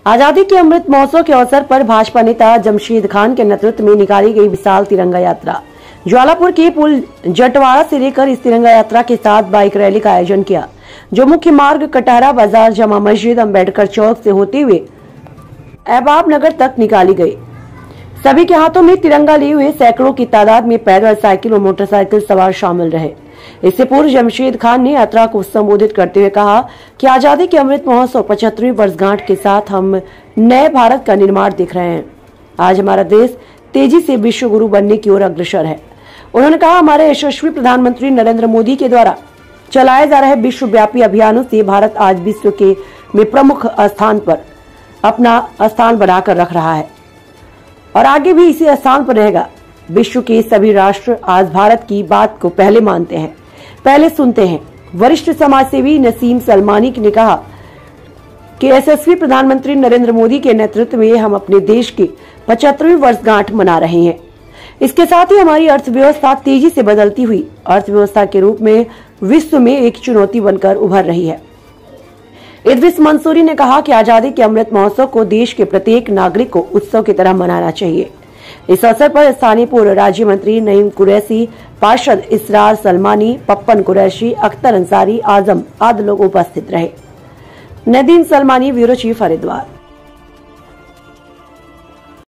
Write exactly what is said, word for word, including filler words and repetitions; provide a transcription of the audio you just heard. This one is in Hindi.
आजादी के अमृत महोत्सव के अवसर पर भाजपा नेता जमशेद खान के नेतृत्व में निकाली गई विशाल तिरंगा यात्रा। ज्वालापुर के पुल जटवाड़ा से लेकर इस तिरंगा यात्रा के साथ बाइक रैली का आयोजन किया, जो मुख्य मार्ग कटहरा बाजार, जमा मस्जिद, अम्बेडकर चौक से होते हुए अहबाब नगर तक निकाली गई। सभी के हाथों में तिरंगा लिए हुए सैकड़ों की तादाद में पैदल, साइकिल और मोटरसाइकिल सवार शामिल रहे। इससे पूर्व जमशेद खान ने यात्रा को संबोधित करते हुए कहा कि आजादी के अमृत महोत्सव पचहत्तरवीं वर्षगांठ के साथ हम नए भारत का निर्माण देख रहे हैं। आज हमारा देश तेजी से विश्व गुरु बनने की ओर अग्रसर है। उन्होंने कहा, हमारे यशस्वी प्रधानमंत्री नरेंद्र मोदी के द्वारा चलाए जा रहे विश्वव्यापी अभियानों से भारत आज विश्व के में प्रमुख स्थान पर अपना स्थान बनाकर रख रहा है और आगे भी इसी स्थान पर रहेगा। विश्व के सभी राष्ट्र आज भारत की बात को पहले मानते हैं, पहले सुनते हैं। वरिष्ठ समाजसेवी नसीम सलमानी ने कहा कि यशस्वी प्रधानमंत्री नरेंद्र मोदी के नेतृत्व में हम अपने देश की पचहत्तरवीं वर्षगांठ मना रहे हैं। इसके साथ ही हमारी अर्थव्यवस्था तेजी से बदलती हुई अर्थव्यवस्था के रूप में विश्व में एक चुनौती बनकर उभर रही है। इद्रिस मंसूरी ने कहा कि आजादी के अमृत महोत्सव को देश के प्रत्येक नागरिक को उत्सव की तरह मनाना चाहिए। इस अवसर पर स्थानीय पूर्व राज्य मंत्री नईम कुरैशी, पार्षद इसरार सलमानी, पप्पन कुरैशी, अख्तर अंसारी, आजम आदि लोग उपस्थित रहे। Nadeem Salmani, bureau chief, Haridwar.